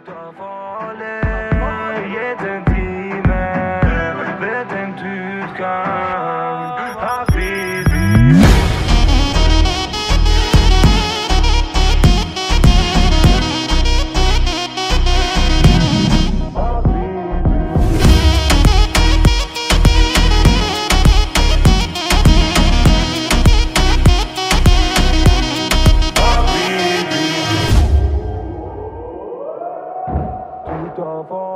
ta farlig, jetën time, vetëm ty t'kam, Habibi. Of all